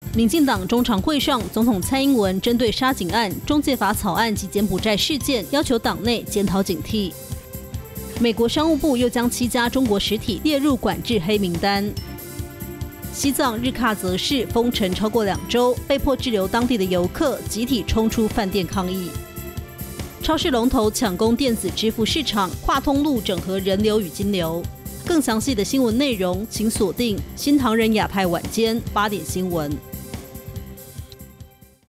民进党中常会上，总统蔡英文针对沙井案、中介法草案及柬埔寨事件，要求党内检讨警惕。美国商务部又将7家中国实体列入管制黑名单。西藏日喀则市封城超过2周，被迫滞留当地的游客集体冲出饭店抗议。超市龙头抢攻电子支付市场，跨通路整合人流与金流。更详细的新闻内容，请锁定新唐人亚太晚间8点新闻。